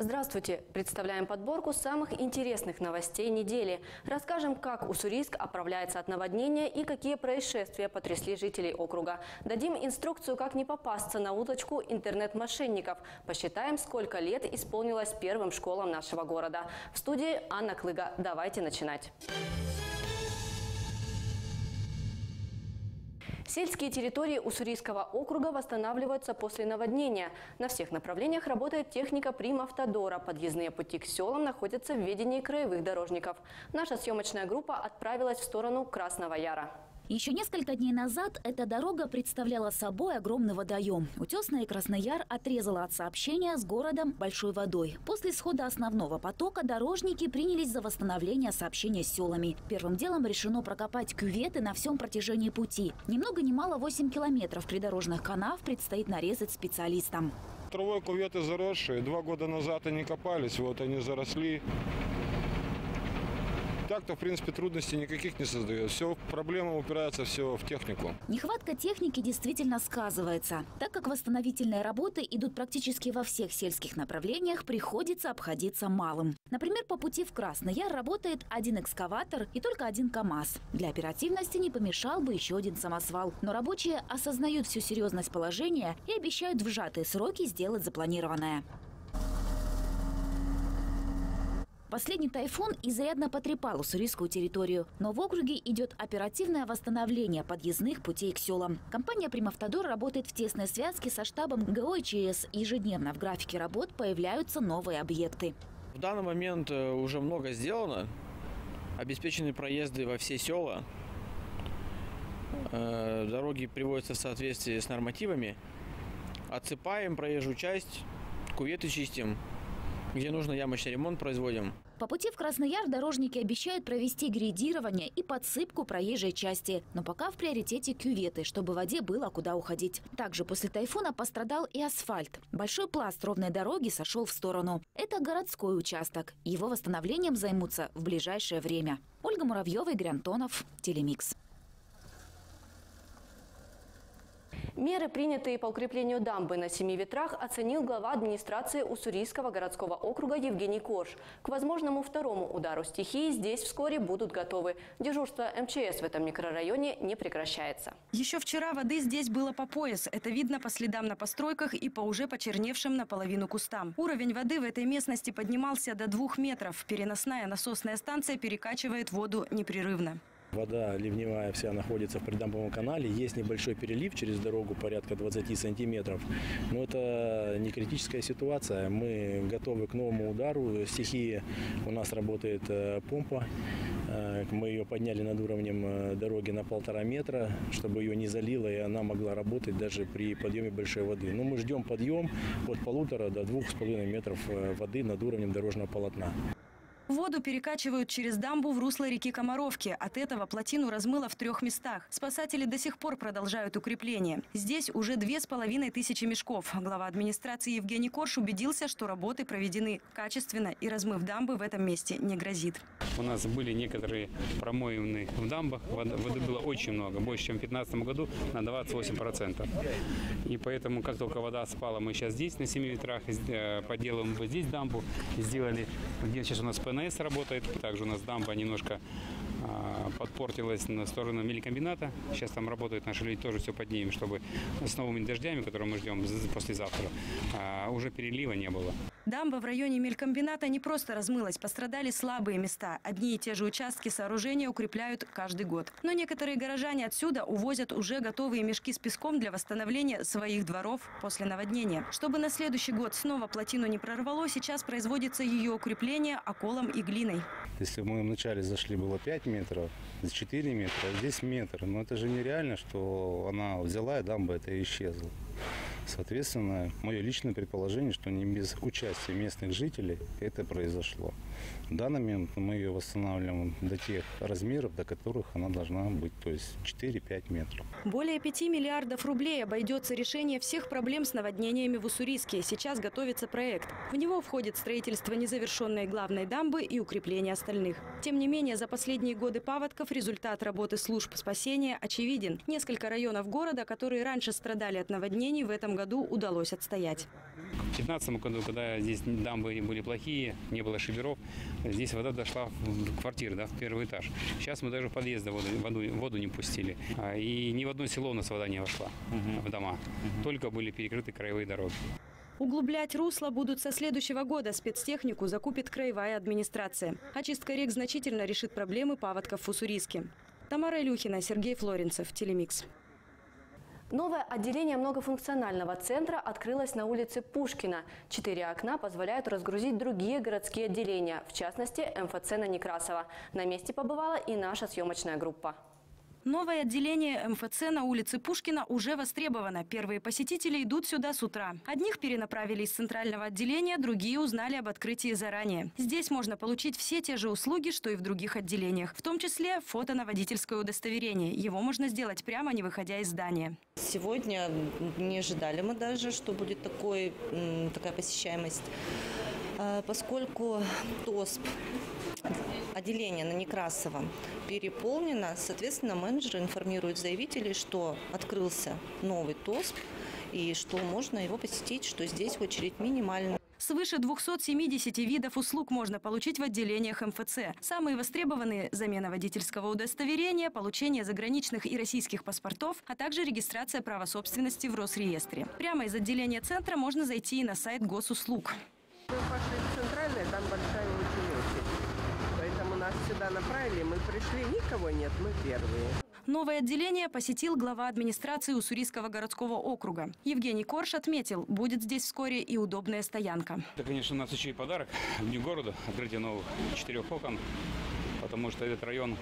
Здравствуйте! Представляем подборку самых интересных новостей недели. Расскажем, как Уссурийск оправляется от наводнения и какие происшествия потрясли жителей округа. Дадим инструкцию, как не попасться на удочку интернет-мошенников. Посчитаем, сколько лет исполнилось первым школам нашего города. В студии Анна Клыга. Давайте начинать. Сельские территории Уссурийского округа восстанавливаются после наводнения. На всех направлениях работает техника Примавтодора. Подъездные пути к селам находятся в ведении краевых дорожников. Наша съемочная группа отправилась в сторону Красного Яра. Еще несколько дней назад эта дорога представляла собой огромный водоем. Утесная и Красный Яр отрезала от сообщения с городом большой водой. После схода основного потока дорожники принялись за восстановление сообщения с селами. Первым делом решено прокопать кюветы на всем протяжении пути. Ни много ни мало 8 километров придорожных канав предстоит нарезать специалистам. Травой кюветы заросшие. 2 года назад они копались, вот они заросли. Так-то, в принципе, трудностей никаких не создает. Все, проблема упирается все в технику. Нехватка техники действительно сказывается. Так как восстановительные работы идут практически во всех сельских направлениях, приходится обходиться малым. Например, по пути в Красный Яр работает 1 экскаватор и только 1 КАМАЗ. Для оперативности не помешал бы еще 1 самосвал. Но рабочие осознают всю серьезность положения и обещают в сжатые сроки сделать запланированное. Последний тайфун изрядно потрепал уссурийскую территорию, но в округе идет оперативное восстановление подъездных путей к селам. Компания «Примавтодор» работает в тесной связке со штабом ГО и ЧС. Ежедневно в графике работ появляются новые объекты. В данный момент уже много сделано. Обеспечены проезды во все села. Дороги приводятся в соответствии с нормативами. Отсыпаем проезжую часть, кюветы чистим. Где нужно, ямочный ремонт производим. По пути в Красный Яр дорожники обещают провести грейдирование и подсыпку проезжей части. Но пока в приоритете кюветы, чтобы воде было куда уходить. Также после тайфуна пострадал и асфальт. Большой пласт ровной дороги сошел в сторону. Это городской участок. Его восстановлением займутся в ближайшее время. Ольга Муравьева, Игорь Антонов, Телемикс. Меры, принятые по укреплению дамбы на 7 ветрах, оценил глава администрации Уссурийского городского округа Евгений Корж. К возможному второму удару стихии здесь вскоре будут готовы. Дежурство МЧС в этом микрорайоне не прекращается. Еще вчера воды здесь было по пояс. Это видно по следам на постройках и по уже почерневшим наполовину кустам. Уровень воды в этой местности поднимался до 2 метров. Переносная насосная станция перекачивает воду непрерывно. Вода ливневая вся находится в придамбовом канале. Есть небольшой перелив через дорогу, порядка 20 сантиметров. Но это не критическая ситуация. Мы готовы к новому удару стихии. У нас работает помпа. Мы ее подняли над уровнем дороги на 1,5 метра, чтобы ее не залило, и она могла работать даже при подъеме большой воды. Но мы ждем подъем от 1,5 до 2,5 метров воды над уровнем дорожного полотна. Воду перекачивают через дамбу в русло реки Комаровки. От этого плотину размыло в 3 местах. Спасатели до сих пор продолжают укрепление. Здесь уже 2500 мешков. Глава администрации Евгений Корж убедился, что работы проведены качественно и размыв дамбы в этом месте не грозит. У нас были некоторые промоины в дамбах. Воды было очень много, больше, чем в 2015 году, на 28%. И поэтому, как только вода спала, мы сейчас здесь, на 7 ветрах, поделаем вот здесь дамбу. Сделали, где сейчас у нас ПНС работает. Также у нас дамба немножко подпортилась на сторону мелькомбината. Сейчас там работают наши люди, тоже все поднимем, чтобы с новыми дождями, которые мы ждем послезавтра, уже перелива не было. Дамба в районе мелькомбината не просто размылась, пострадали слабые места. Одни и те же участки сооружения укрепляют каждый год. Но некоторые горожане отсюда увозят уже готовые мешки с песком для восстановления своих дворов после наводнения. Чтобы на следующий год снова плотину не прорвало, сейчас производится ее укрепление околом и глиной. Если мы вначале зашли, было 5 метров, 4 метра, а здесь метр. Но это же нереально, что она взяла и дамба это исчезла. Соответственно, мое личное предположение, что не без участия местных жителей это произошло. В данный момент мы ее восстанавливаем до тех размеров, до которых она должна быть, то есть 4-5 метров. Более 5 миллиардов рублей обойдется решение всех проблем с наводнениями в Уссурийске. Сейчас готовится проект. В него входит строительство незавершенной главной дамбы и укрепление остальных. Тем не менее, за последние годы паводков результат работы служб спасения очевиден. Несколько районов города, которые раньше страдали от наводнений, в этом году удалось отстоять. В 2015 году, когда здесь дамбы были плохие, не было шиберов, здесь вода дошла в квартиры, да, в первый этаж. Сейчас мы даже в подъезд воду не пустили. И ни в одно село у нас вода не вошла в дома. Только были перекрыты краевые дороги. Углублять русло будут со следующего года. Спецтехнику закупит краевая администрация. Очистка рек значительно решит проблемы паводков в Уссурийске. Тамара Илюхина, Сергей Флоренцев, Телемикс. Новое отделение многофункционального центра открылось на улице Пушкина. 4 окна позволяют разгрузить другие городские отделения, в частности МФЦ на Некрасова. На месте побывала и наша съемочная группа. Новое отделение МФЦ на улице Пушкина уже востребовано. Первые посетители идут сюда с утра. Одних перенаправили из центрального отделения, другие узнали об открытии заранее. Здесь можно получить все те же услуги, что и в других отделениях. В том числе фото на водительское удостоверение. Его можно сделать прямо не выходя из здания. Сегодня не ожидали мы даже, что будет такая посещаемость. Поскольку ТОСП отделение на Некрасова переполнено, соответственно, менеджеры информируют заявителей, что открылся новый ТОСП и что можно его посетить, что здесь очередь минимальная. Свыше 270 видов услуг можно получить в отделениях МФЦ. Самые востребованные – замена водительского удостоверения, получение заграничных и российских паспортов, а также регистрация права собственности в Росреестре. Прямо из отделения центра можно зайти и на сайт госуслуг. Мы пошли в центральное, там большая очередь. Поэтому нас сюда направили, мы пришли, никого нет, мы первые. Новое отделение посетил глава администрации Уссурийского городского округа. Евгений Корж отметил, будет здесь вскоре и удобная стоянка. Это, конечно, у нас еще и подарок в Дню города, открытие новых 4 окон, потому что этот район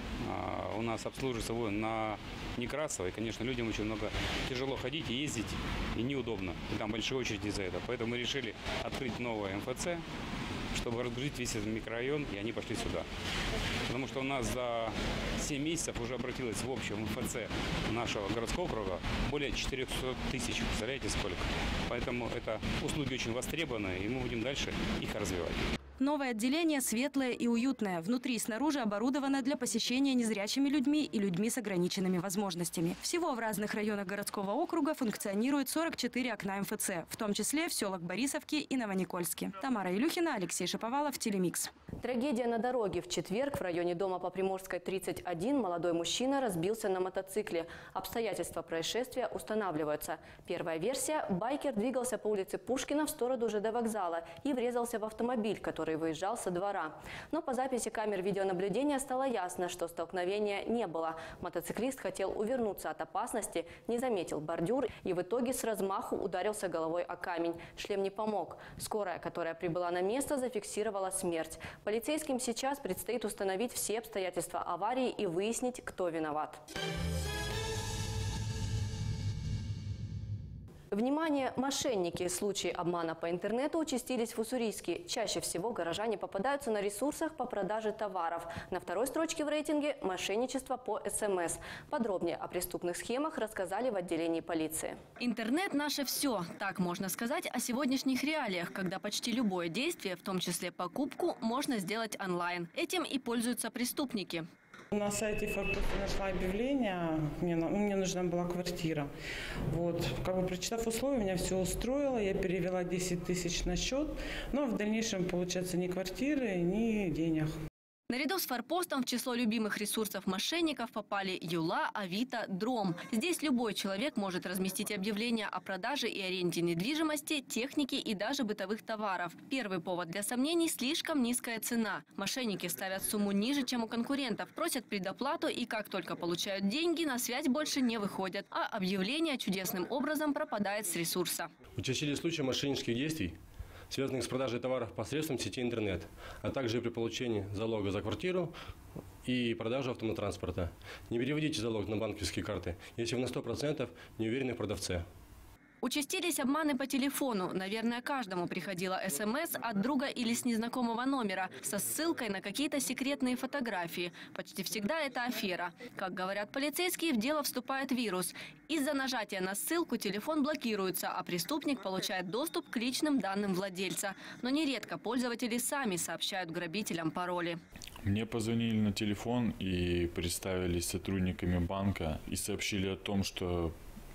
у нас обслуживается на Некрасово, и, конечно, людям очень тяжело ходить и ездить, и неудобно. И там большие очереди за это. Поэтому мы решили открыть новое МФЦ, чтобы разгрузить весь этот микрорайон, и они пошли сюда. Потому что у нас за 7 месяцев уже обратилось в общем МФЦ нашего городского округа более 400 тысяч. Представляете, сколько? Поэтому это услуги очень востребованы, и мы будем дальше их развивать. Новое отделение светлое и уютное. Внутри и снаружи оборудовано для посещения незрячими людьми и людьми с ограниченными возможностями. Всего в разных районах городского округа функционирует 44 окна МФЦ, в том числе в селах Борисовке и Новоникольске. Тамара Илюхина, Алексей Шиповалов, Телемикс. Трагедия на дороге. В четверг в районе дома по Приморской, 31 молодой мужчина разбился на мотоцикле. Обстоятельства происшествия устанавливаются. Первая версия – байкер двигался по улице Пушкина в сторону ЖД вокзала и врезался в автомобиль, который выезжал со двора. Но по записи камер видеонаблюдения стало ясно, что столкновения не было. Мотоциклист хотел увернуться от опасности, не заметил бордюр и в итоге с размаху ударился головой о камень. Шлем не помог. Скорая, которая прибыла на место, зафиксировала смерть. Полицейским сейчас предстоит установить все обстоятельства аварии и выяснить, кто виноват. Внимание, мошенники! Случаи обмана по интернету участились в Уссурийске. Чаще всего горожане попадаются на ресурсах по продаже товаров. На второй строчке в рейтинге – мошенничество по СМС. Подробнее о преступных схемах рассказали в отделении полиции. Интернет – наше все. Так можно сказать о сегодняшних реалиях, когда почти любое действие, в том числе покупку, можно сделать онлайн. Этим и пользуются преступники. На сайте Форпоста нашла объявление, мне нужна была квартира. Вот, прочитав условия, меня все устроило, я перевела 10 тысяч на счет, но в дальнейшем, получается, ни квартиры, ни денег. Наряду с Форпостом в число любимых ресурсов мошенников попали Юла, Авито, Дром. Здесь любой человек может разместить объявления о продаже и аренде недвижимости, техники и даже бытовых товаров. Первый повод для сомнений – слишком низкая цена. Мошенники ставят сумму ниже, чем у конкурентов, просят предоплату и как только получают деньги, на связь больше не выходят. А объявление чудесным образом пропадает с ресурса. Участились случаи мошеннических действий, связанных с продажей товаров посредством сети интернет, а также при получении залога за квартиру и продажу автотранспорта. Не переводите залог на банковские карты, если вы на 100% не уверены в продавце. Участились обманы по телефону. Наверное, каждому приходила СМС от друга или с незнакомого номера со ссылкой на какие-то секретные фотографии. Почти всегда это афера. Как говорят полицейские, в дело вступает вирус. Из-за нажатия на ссылку телефон блокируется, а преступник получает доступ к личным данным владельца. Но нередко пользователи сами сообщают грабителям пароли. Мне позвонили на телефон и представились сотрудниками банка и сообщили о том, что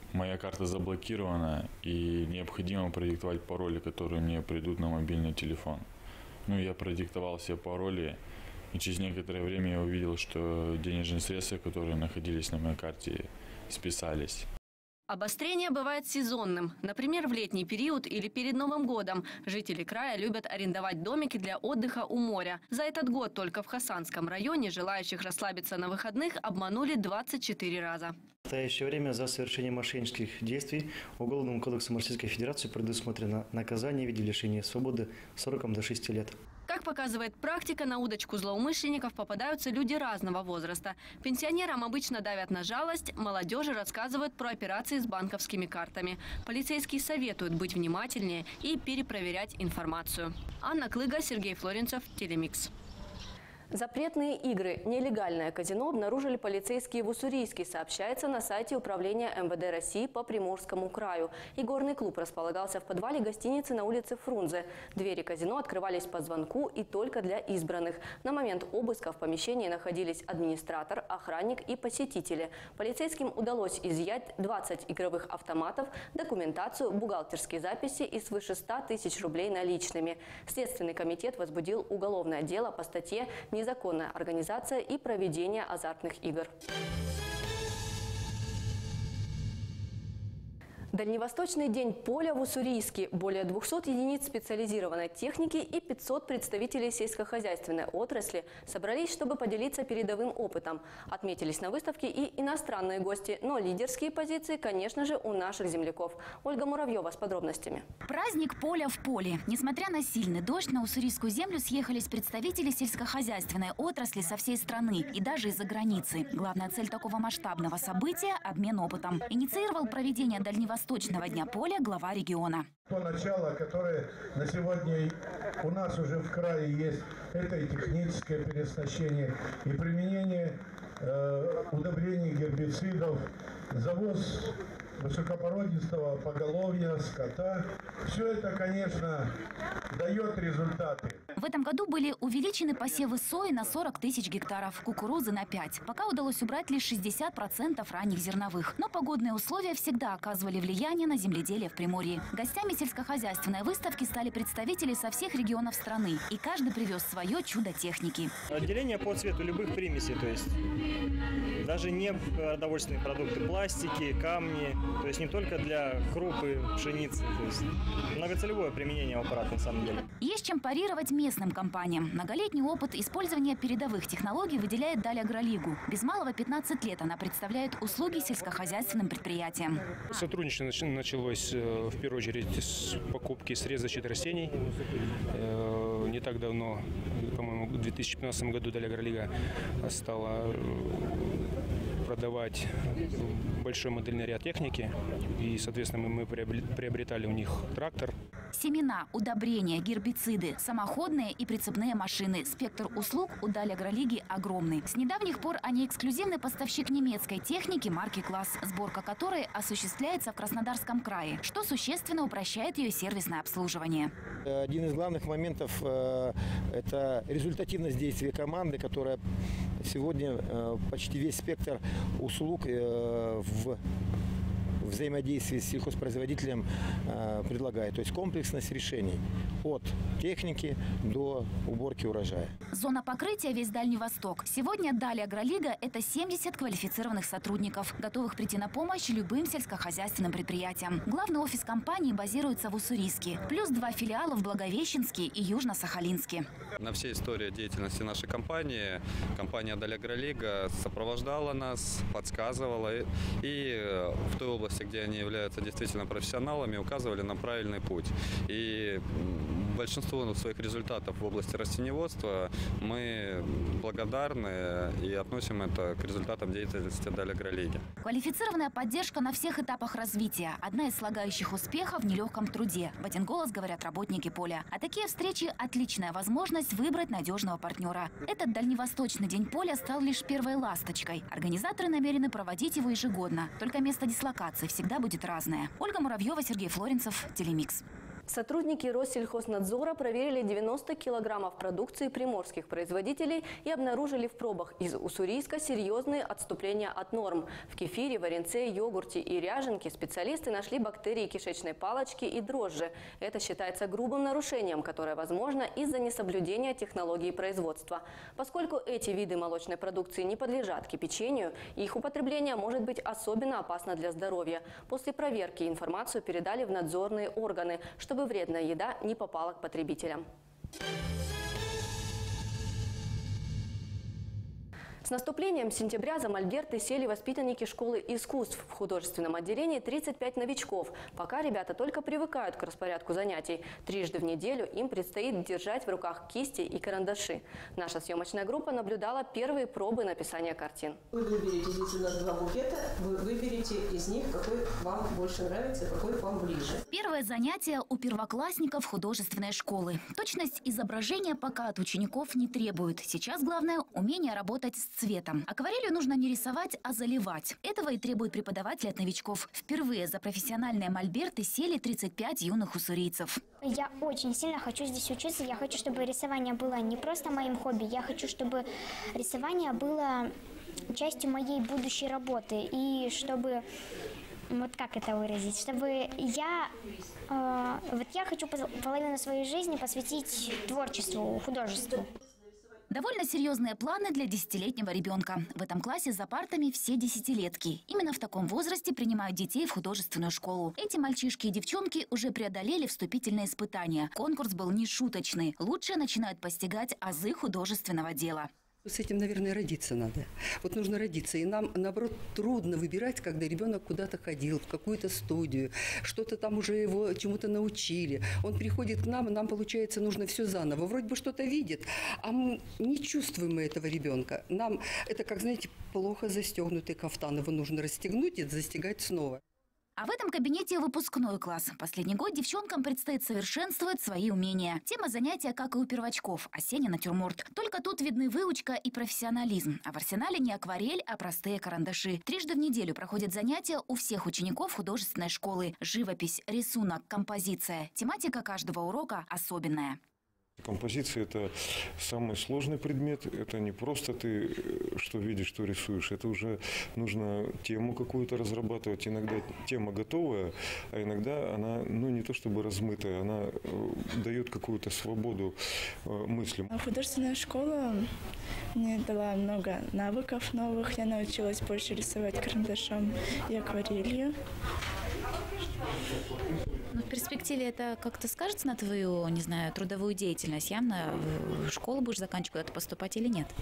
моя карта заблокирована и необходимо продиктовать пароли, которые мне придут на мобильный телефон. Ну, я продиктовал все пароли, и через некоторое время я увидел, что денежные средства, которые находились на моей карте, списались. Обострение бывает сезонным. Например, в летний период или перед Новым годом. Жители края любят арендовать домики для отдыха у моря. За этот год только в Хасанском районе желающих расслабиться на выходных обманули 24 раза. В настоящее время за совершение мошеннических действий Уголовным кодексом Российской Федерации предусмотрено наказание в виде лишения свободы сроком до 6 лет. Как показывает практика, на удочку злоумышленников попадаются люди разного возраста. Пенсионерам обычно давят на жалость, молодежи рассказывают про операции с банковскими картами. Полицейские советуют быть внимательнее и перепроверять информацию. Анна Клыга, Сергей Флоренцев, Телемикс. Запретные игры, нелегальное казино обнаружили полицейские в Уссурийске, сообщается на сайте Управления МВД России по Приморскому краю. Игорный клуб располагался в подвале гостиницы на улице Фрунзе. Двери казино открывались по звонку и только для избранных. На момент обыска в помещении находились администратор, охранник и посетители. Полицейским удалось изъять 20 игровых автоматов, документацию, бухгалтерские записи и свыше 100 тысяч рублей наличными. Следственный комитет возбудил уголовное дело по статье «Незаконная организация и проведение азартных игр». Дальневосточный день поля в Уссурийске. Более 200 единиц специализированной техники и 500 представителей сельскохозяйственной отрасли собрались, чтобы поделиться передовым опытом. Отметились на выставке и иностранные гости, но лидерские позиции, конечно же, у наших земляков. Ольга Муравьева с подробностями. Праздник поля в поле. Несмотря на сильный дождь, на уссурийскую землю съехались представители сельскохозяйственной отрасли со всей страны и даже из-за границы. Главная цель такого масштабного события – обмен опытом. Инициировал проведение Дальневосточного дня поля глава региона. То начало, которое на сегодня у нас уже в крае есть, это и техническое переоснащение, и применение удобрений, гербицидов, завоз высокопородистого поголовья, скота. Все это, конечно, дает результаты. В этом году были увеличены посевы сои на 40 тысяч гектаров, кукурузы на 5. Пока удалось убрать лишь 60% ранних зерновых. Но погодные условия всегда оказывали влияние на земледелие в Приморье. Гостями сельскохозяйственной выставки стали представители со всех регионов страны. И каждый привез свое чудо техники. Отделение по цвету любых примесей, то есть даже не продовольственные продукты, пластики, камни. То есть не только для крупы, пшеницы. То есть многоцелевое применение аппарата на самом деле. Есть чем парировать местным компаниям. Многолетний опыт использования передовых технологий выделяет Дальагролигу. Без малого 15 лет она представляет услуги сельскохозяйственным предприятиям. Сотрудничество началось в первую очередь с покупки срезочных растений. Не так давно, по-моему, в 2015 году Дальагролига стала продавать большой модельный ряд техники, и, соответственно, мы приобретали у них трактор. Семена, удобрения, гербициды, самоходные и прицепные машины. Спектр услуг у Дальагролиги огромный. С недавних пор они эксклюзивный поставщик немецкой техники марки «Класс», сборка которой осуществляется в Краснодарском крае, что существенно упрощает ее сервисное обслуживание. Один из главных моментов – это результативность действия команды, которая сегодня почти весь спектр услуг в взаимодействии с сельхозпроизводителем предлагает. То есть комплексность решений от техники до уборки урожая. Зона покрытия весь Дальний Восток. Сегодня Дальагролига – это 70 квалифицированных сотрудников, готовых прийти на помощь любым сельскохозяйственным предприятиям. Главный офис компании базируется в Уссурийске, плюс 2 филиала в Благовещенске и Южно-Сахалинске. На всей истории деятельности нашей компании компания Дальагролига сопровождала нас, подсказывала и в той области, где они являются действительно профессионалами, указывали на правильный путь. И большинство своих результатов в области растениеводства мы благодарны и относим это к результатам деятельности Дальагролиги. Квалифицированная поддержка на всех этапах развития – одна из слагающих успеха в нелегком труде. В один голос говорят работники поля. А такие встречи – отличная возможность выбрать надежного партнера. Этот Дальневосточный день поля стал лишь первой ласточкой. Организаторы намерены проводить его ежегодно. Только место дислокации всегда будет разное. Ольга Муравьева, Сергей Флоренцев, Телемикс. Сотрудники Россельхознадзора проверили 90 килограммов продукции приморских производителей и обнаружили в пробах из Уссурийска серьезные отступления от норм. В кефире, варенце, йогурте и ряженке специалисты нашли бактерии кишечной палочки и дрожжи. Это считается грубым нарушением, которое возможно из-за несоблюдения технологии производства. Поскольку эти виды молочной продукции не подлежат кипячению, их употребление может быть особенно опасно для здоровья. После проверки информацию передали в надзорные органы, чтобы вредная еда не попала к потребителям. С наступлением сентября за мольберты сели воспитанники школы искусств. В художественном отделении 35 новичков. Пока ребята только привыкают к распорядку занятий. Трижды в неделю им предстоит держать в руках кисти и карандаши. Наша съемочная группа наблюдала первые пробы написания картин. Вы выберете, здесь у нас 2 букета, вы выберете из них, какой вам больше нравится, какой вам ближе. Первое занятие у первоклассников художественной школы. Точность изображения пока от учеников не требует. Сейчас главное – умение работать с цветом. Акварелью нужно не рисовать, а заливать. Этого и требует преподаватель от новичков. Впервые за профессиональные мольберты сели 35 юных уссурийцев. Я очень сильно хочу здесь учиться. Я хочу, чтобы рисование было не просто моим хобби. Я хочу, чтобы рисование было частью моей будущей работы. И чтобы... Вот как это выразить? Чтобы я хочу половину своей жизни посвятить творчеству, художеству. Довольно серьезные планы для 10-летнего ребенка. В этом классе за партами все десятилетки. Именно в таком возрасте принимают детей в художественную школу. Эти мальчишки и девчонки уже преодолели вступительные испытания. Конкурс был нешуточный. Лучшие начинают постигать азы художественного дела. С этим, наверное, родиться надо. Вот нужно родиться. И нам, наоборот, трудно выбирать, когда ребенок куда-то ходил, в какую-то студию, что-то там уже его чему-то научили. Он приходит к нам, и нам, получается, нужно все заново. Вроде бы что-то видит, а мы не чувствуем мы этого ребенка. Нам это, как, знаете, плохо застегнутый кафтан. Его нужно расстегнуть и застегать снова. А в этом кабинете выпускной класс. Последний год девчонкам предстоит совершенствовать свои умения. Тема занятия, как и у первачков – осенний натюрморт. Только тут видны выучка и профессионализм. А в арсенале не акварель, а простые карандаши. Трижды в неделю проходят занятия у всех учеников художественной школы. Живопись, рисунок, композиция. Тематика каждого урока особенная. Композиция – это самый сложный предмет. Это не просто ты что видишь, что рисуешь. Это уже нужно тему какую-то разрабатывать. Иногда тема готовая, а иногда она, не то чтобы размытая, она дает какую-то свободу мыслям. Художественная школа мне дала много навыков новых. Я научилась больше рисовать карандашом и акварелью. Но в перспективе это как-то скажется на твою, не знаю, трудовую деятельность? Явно в школу будешь заканчивать, куда-то поступать или нет?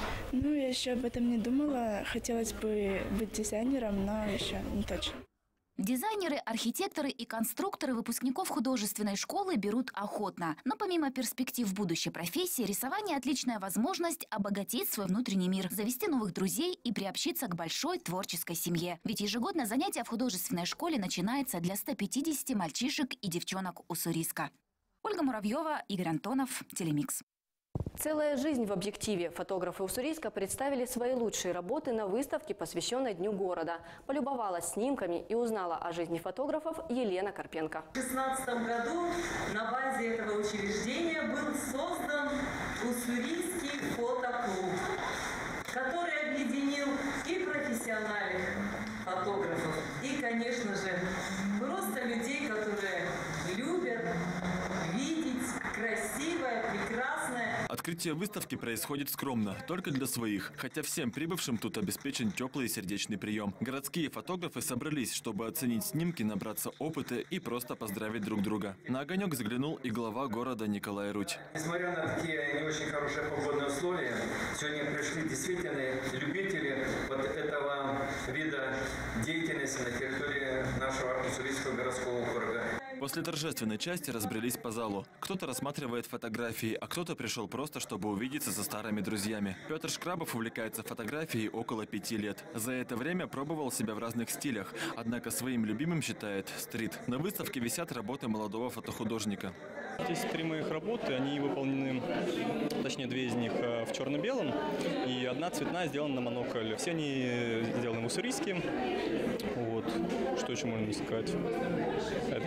Я еще об этом не думала. Хотелось бы быть дизайнером, но еще не точно. Дизайнеры, архитекторы и конструкторы выпускников художественной школы берут охотно. Но помимо перспектив будущей профессии, рисование – отличная возможность обогатить свой внутренний мир, завести новых друзей и приобщиться к большой творческой семье. Ведь ежегодно занятия в художественной школе начинается для 150 мальчишек и девчонок Уссурийска. Ольга Муравьева, Игорь Антонов, Телемикс. Целая жизнь в объективе. Фотографы Уссурийска представили свои лучшие работы на выставке, посвященной Дню города. Полюбовалась снимками и узнала о жизни фотографов Елена Карпенко. В 2016 году на базе этого учреждения был создан Уссурийский фотоклуб, который объединил и профессиональных фотографов, и, конечно же, просто людей, которые любят видеть красивое, прекрасное. Открытие выставки происходит скромно, только для своих, хотя всем прибывшим тут обеспечен теплый и сердечный прием. Городские фотографы собрались, чтобы оценить снимки, набраться опыта и просто поздравить друг друга. На огонек заглянул и глава города Николай Рудь. Несмотря на такие не очень хорошие погодные условия, сегодня пришли действительно любители вот этого вида деятельности на территории нашего Уссурийского городского округа. После торжественной части разбрелись по залу. Кто-то рассматривает фотографии, а кто-то пришел просто, чтобы увидеться со старыми друзьями. Петр Шкрабов увлекается фотографией около 5 лет. За это время пробовал себя в разных стилях, однако своим любимым считает стрит. На выставке висят работы молодого фотохудожника. Здесь 3 моих работы, они выполнены, точнее 2 из них в черно-белом и 1 цветная сделана на монокль. Все они сделаны в Уссурийске. Вот. Что еще можно сказать? Я даже не знаю, что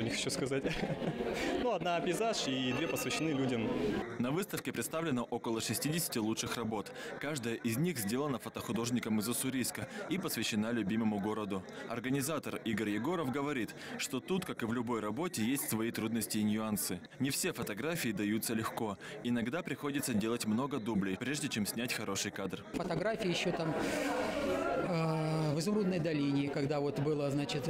не хочу сказать. Ну, одна пейзаж и 2 посвящены людям. На выставке представлено около 60 лучших работ. Каждая из них сделана фотохудожником из Уссурийска и посвящена любимому городу. Организатор Игорь Егоров говорит, что тут, как и в любой работе, есть свои трудности и нюансы. Не все фотографии даются легко. Иногда приходится делать много дублей, прежде чем снять хороший кадр. Фотографии еще там в Изумрудной долине, когда вот было, значит,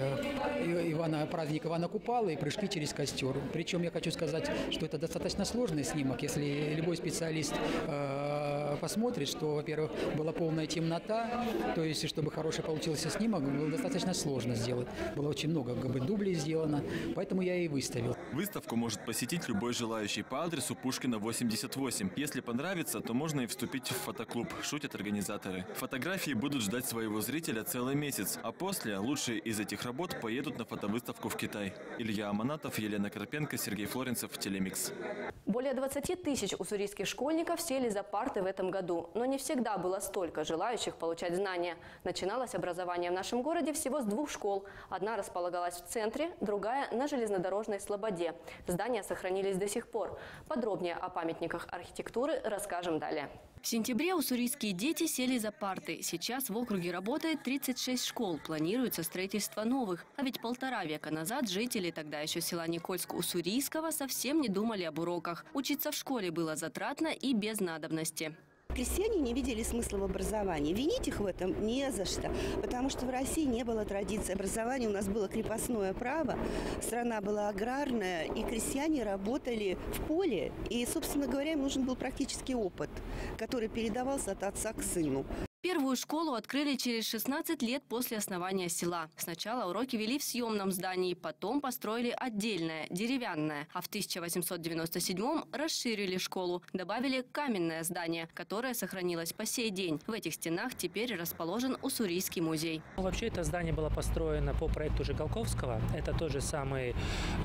праздник Ивана Купала и прыжки через костер. Причем я хочу сказать, что это достаточно сложный снимок. Если любой специалист посмотрит, что, во-первых, была полная темнота, то есть, чтобы хороший получился снимок, было достаточно сложно сделать. Было очень много дублей сделано, поэтому я и выставил. Выставку может посетить любой желающий по адресу Пушкина, 88. Если понравится, то можно и вступить в фотоклуб, шутят организаторы. Фотографии будут ждать своего зрителя целый месяц, а после лучшие из этих работ поедут на фотовыставку в Китай. Илья Аманатов, Елена Карпенко, Сергей Флоренцев, Телемикс. Более 20 тысяч уссурийских школьников сели за парты в этом году. Но не всегда было столько желающих получать знания. Начиналось образование в нашем городе всего с 2 школ. Одна располагалась в центре, другая на железнодорожной Слободе. Здания сохранились до сих пор. Подробнее о памятниках архитектуры расскажем далее. В сентябре уссурийские дети сели за парты. Сейчас в округе работает 36 школ. Планируется строительство новых. А ведь 1,5 века назад жители тогда еще села Никольск-Уссурийского совсем не думали об уроках. Учиться в школе было затратно и без надобности. Крестьяне не видели смысла в образовании. Винить их в этом не за что, потому что в России не было традиции образования. У нас было крепостное право, страна была аграрная, и крестьяне работали в поле. И, собственно говоря, им нужен был практический опыт, который передавался от отца к сыну. Первую школу открыли через 16 лет после основания села. Сначала уроки вели в съемном здании, потом построили отдельное, деревянное. А в 1897-м расширили школу, добавили каменное здание, которое сохранилось по сей день. В этих стенах теперь расположен Уссурийский музей. Вообще это здание было построено по проекту Жигалковского. Это тот же самый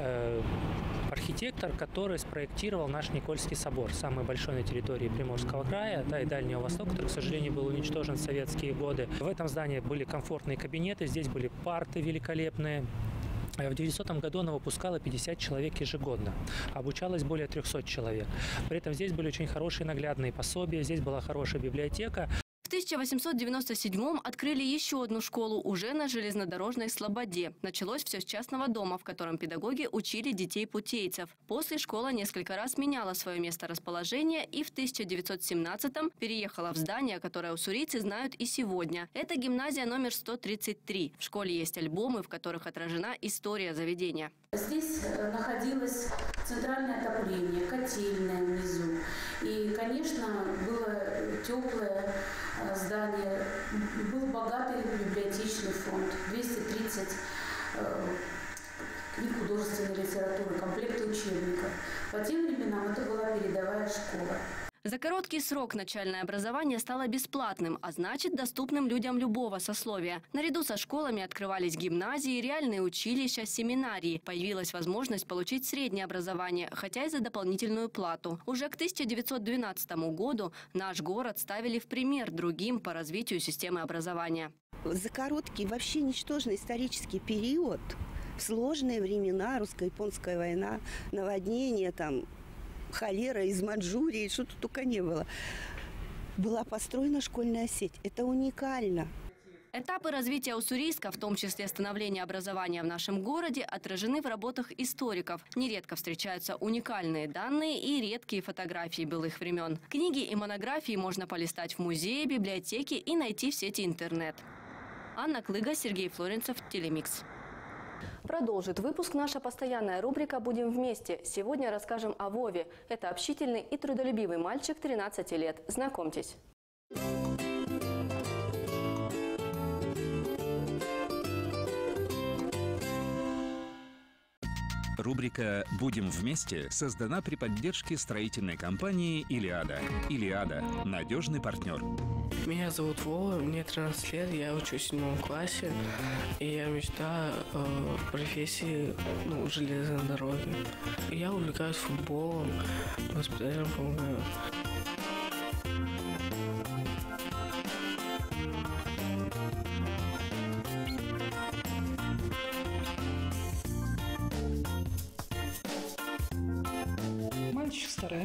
архитектор, который спроектировал наш Никольский собор, самый большой на территории Приморского края, да, и Дальнего Востока, который, к сожалению, был уничтожен в советские годы. В этом здании были комфортные кабинеты, здесь были парты великолепные. В 1900 году она выпускала 50 человек ежегодно. Обучалось более 300 человек. При этом здесь были очень хорошие наглядные пособия, здесь была хорошая библиотека. В 1897-м открыли еще одну школу уже на железнодорожной Слободе. Началось все с частного дома, в котором педагоги учили детей-путейцев. После школа несколько раз меняла свое место расположения и в 1917-м переехала в здание, которое уссурийцы знают и сегодня. Это гимназия номер 133. В школе есть альбомы, в которых отражена история заведения. Здесь находилось центральное отопление, котельная внизу. И, конечно, было теплое здание, был богатый библиотечный фонд, 230 книг художественной литературы, комплекты учебников. По тем временам это была передовая школа. За короткий срок начальное образование стало бесплатным, а значит доступным людям любого сословия. Наряду со школами открывались гимназии, реальные училища, семинарии. Появилась возможность получить среднее образование, хотя и за дополнительную плату. Уже к 1912 году наш город ставили в пример другим по развитию системы образования. За короткий, вообще ничтожный исторический период, в сложные времена, русско-японская война, наводнение там, холера из Маньчжурии, что тут только не было. Была построена школьная сеть. Это уникально. Этапы развития Уссурийска, в том числе становления образования в нашем городе, отражены в работах историков. Нередко встречаются уникальные данные и редкие фотографии былых времен. Книги и монографии можно полистать в музее, библиотеке и найти в сети интернет. Анна Клыга, Сергей Флоренцев, Телемикс. Продолжит выпуск наша постоянная рубрика «Будем вместе». Сегодня расскажем о Вове. Это общительный и трудолюбивый мальчик 13 лет. Знакомьтесь. Рубрика «Будем вместе» создана при поддержке строительной компании «Илиада». «Илиада» – надежный партнер. Меня зовут Вова, мне 13 лет, я учусь в 7 классе, и я мечтаю о профессии железной дороги. Я увлекаюсь футболом, воспитателям помогаю.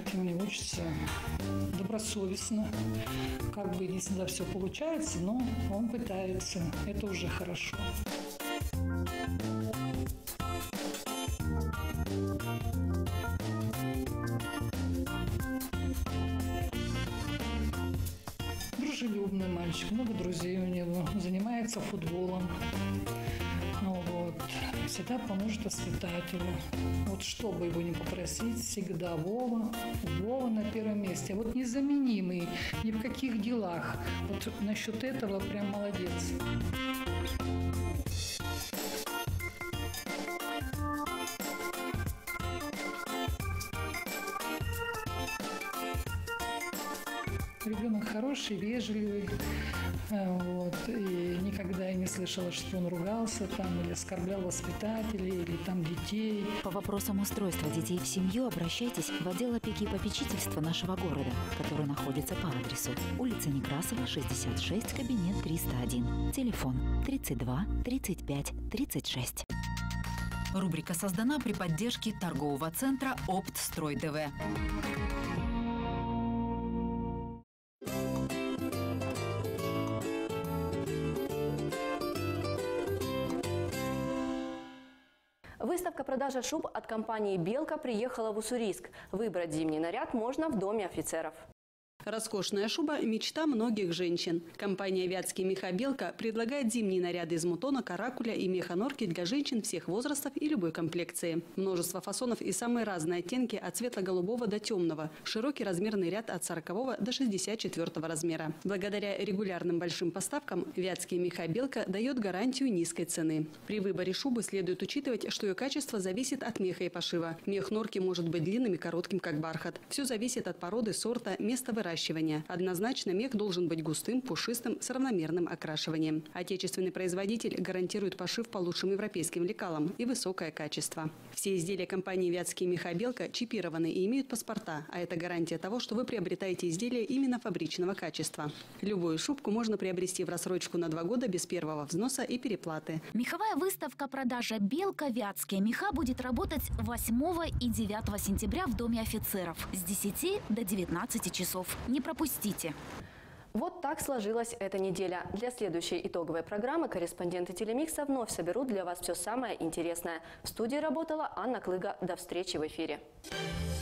старательный, учится добросовестно. Как бы не всегда все получается, но он пытается. Это уже хорошо. Дружелюбный мальчик, много друзей у него, занимается футболом. Вот. Всегда поможет воспитателю. Вот что бы его ни попросить, всегда Вова на первом месте. Вот незаменимый ни в каких делах. Вот насчет этого прям молодец. Ребенок хороший, вежливый, вот, и никогда я не слышала, что он ругался там или оскорблял воспитателей или там детей. По вопросам устройства детей в семью обращайтесь в отдел опеки и попечительства нашего города, который находится по адресу улица Некрасова, 66, кабинет 301, телефон 32 35 36. Рубрика создана при поддержке торгового центра «Оптстрой ТВ». Выставка продажи шуб от компании «Белка» приехала в Уссурийск. Выбрать зимний наряд можно в Доме офицеров. Роскошная шуба – мечта многих женщин. Компания «Вятские меха Белка» предлагает зимние наряды из мутона, каракуля и меха-норки для женщин всех возрастов и любой комплекции. Множество фасонов и самые разные оттенки от светло-голубого до темного. Широкий размерный ряд от 40 до 64 размера. Благодаря регулярным большим поставкам «Вятские меха Белка» дает гарантию низкой цены. При выборе шубы следует учитывать, что ее качество зависит от меха и пошива. Мех норки может быть длинным и коротким, как бархат. Все зависит от породы, сорта, места выращивания. Однозначно мех должен быть густым, пушистым, с равномерным окрашиванием. Отечественный производитель гарантирует пошив по лучшим европейским лекалам и высокое качество. Все изделия компании «Вятские меха Белка» чипированы и имеют паспорта, а это гарантия того, что вы приобретаете изделия именно фабричного качества. Любую шубку можно приобрести в рассрочку на 2 года без первого взноса и переплаты. Меховая выставка продажа «Белка. Вятские меха» будет работать 8 и 9 сентября в Доме офицеров с 10 до 19 часов. Не пропустите! Вот так сложилась эта неделя. Для следующей итоговой программы корреспонденты Телемикса вновь соберут для вас все самое интересное. В студии работала Анна Клыга. До встречи в эфире.